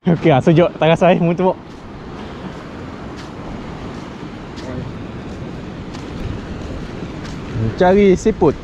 Okey lah, sejuk. Tak rasa air mengutuk. Cari siput.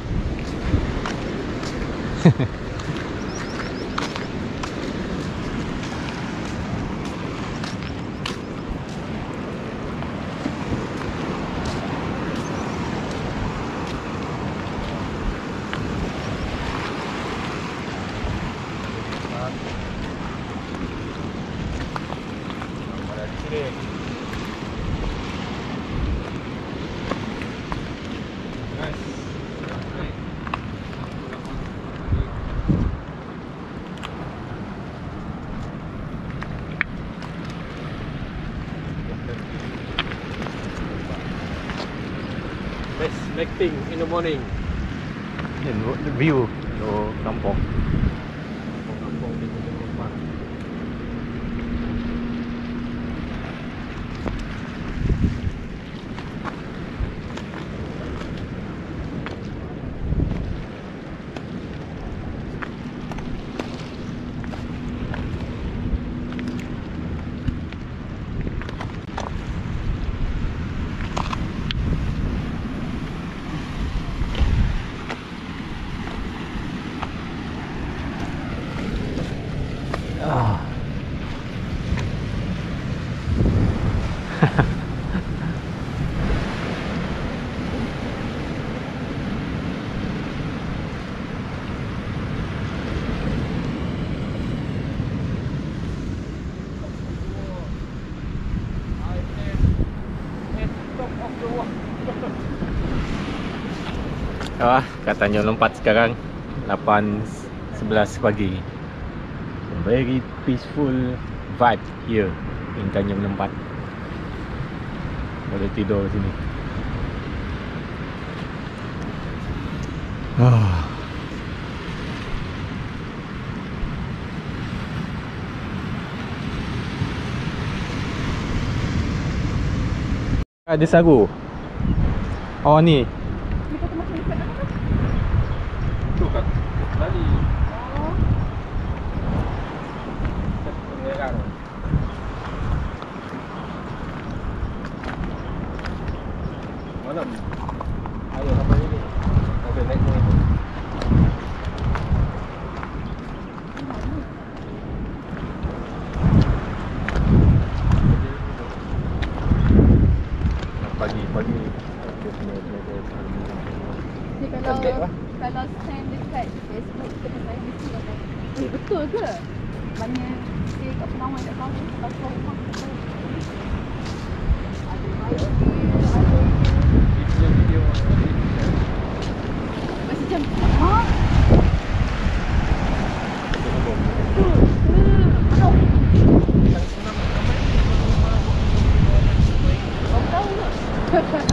Next thing in the morning. The view oh, kampung. Kampung di Gunung Lepas. Kat Tanjung Lompat sekarang 8:11 pagi. Very peaceful vibe here in Tanjung Lompat. Boleh tidur sini. Ada sagu. Oh ni. Tu kat tadi. Mana? Ayo sampai sini. Okey, naik sini. Pagi-pagi dia punya kalau send dekat Facebook kena saya mesti kata betul ke? Mana dia kat Penawan tak tahu tak tahu rumah tak tahu. Ada video masih jam ha? Kau tahu ke?